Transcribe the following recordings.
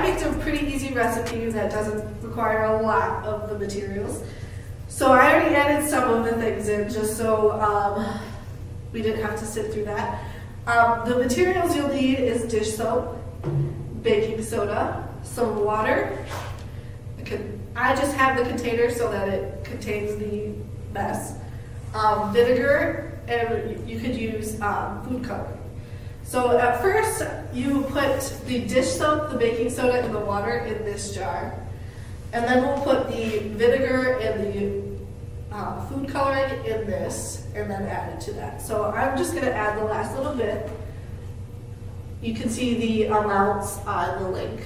I picked a pretty easy recipe that doesn't require a lot of the materials. So I already added some of the things in just so we didn't have to sit through that. The materials you'll need is dish soap, baking soda, some water. I just have the container so that it contains the mess. Vinegar, and you could use food coloring. So at first, you put the dish soap, the baking soda, and the water in this jar. And then we'll put the vinegar and the food coloring in this, and then add it to that. So I'm just going to add the last little bit. You can see the amounts on the link.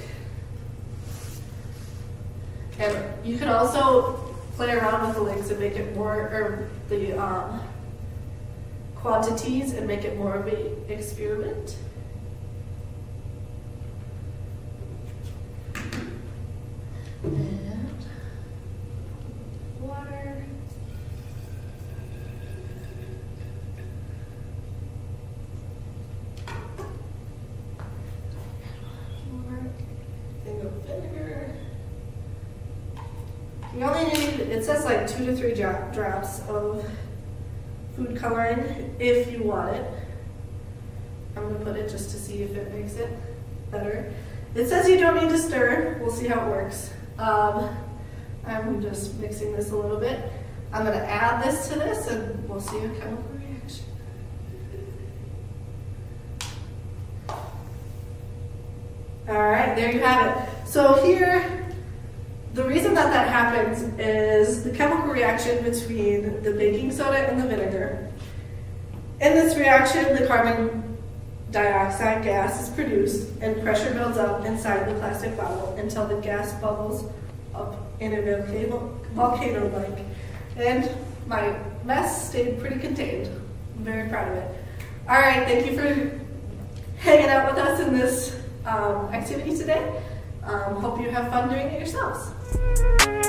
And you can also play around with the links and make it more, or the quantities, and make it more of an experiment. And water. More thing of vinegar. You only need, it says like 2 to 3 drops of food coloring if you want it. I'm going to put it just to see if it makes it better. It says you don't need to stir. We'll see how it works. I'm just mixing this a little bit. I'm going to add this to this and we'll see a chemical reaction. Alright, there you have it. So here, the reason that that happens is the chemical reaction between the baking soda and the vinegar. In this reaction, the carbon dioxide gas is produced and pressure builds up inside the plastic bottle until the gas bubbles up in a volcano-like. And my mess stayed pretty contained. I'm very proud of it. All right, thank you for hanging out with us in this activity today. Hope you have fun doing it yourselves.